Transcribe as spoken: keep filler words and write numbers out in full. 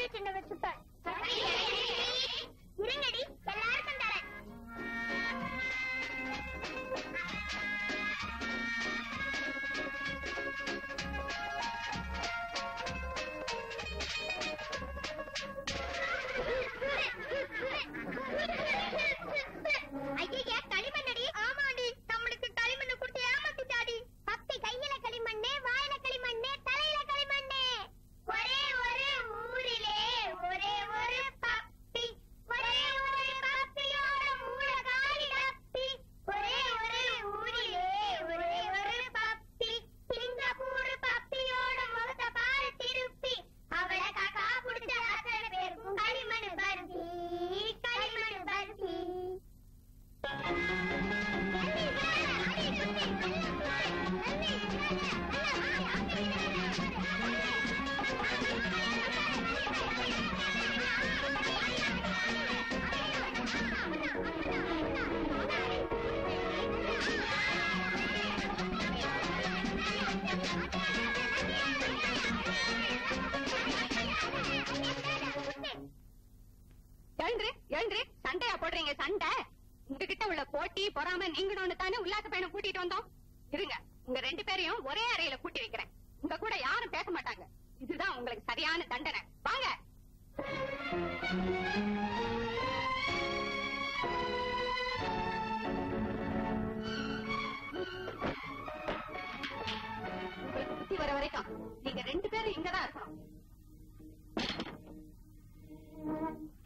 சின்னவர் சுட்டார். இருங்கடி, எல்லாருக்கும் தரேன். ஐயா களிமண்ணடி. ஆமாடி, நம்மளுக்கு களிமண்ணு கொடுத்து ஏமாத்திட்டாடி. பத்தி கையில களிமண்ணே, வாயில களிமண்ணே, தலையில களிமண்ணே. ஒரே ஒரு ஊரிலே ஒரே ஒரு பப்பி, ஒரே ஒரு பப்பியோட மூளை காலி தப்பி. ஒரே ஒரு ஊரிலே ஒரே ஒரு பப்பி, சிங்கப்பூர் பப்பியோட முகத்தை பாரு திருப்பி. அவளை காக்கா புடிச்ச அத்தனை பேருக்கும் களிமண் பருத்தி, களிமண் பருத்தி. எழுந்து எழுந்து சண்டையா போடுறீங்க? சண்டை உங்ககிட்ட உள்ள போட்டி பொறாம நீங்கணும்னு தானே உல்லாச பயணம் கூட்டிட்டு வந்தோம். இருங்க, உங்க ரெண்டு பேரையும் ஒரே அறையில கூட்டி வைக்கிறேன். உங்க கூட யாரும் பேச மாட்டாங்க. இதுதான் உங்களுக்கு சரியான தண்டனை. வாங்க. உங்களுக்கு புத்தி வர வரைக்கும் நீங்க ரெண்டு பேரும் இங்கதான் இருக்கணும்.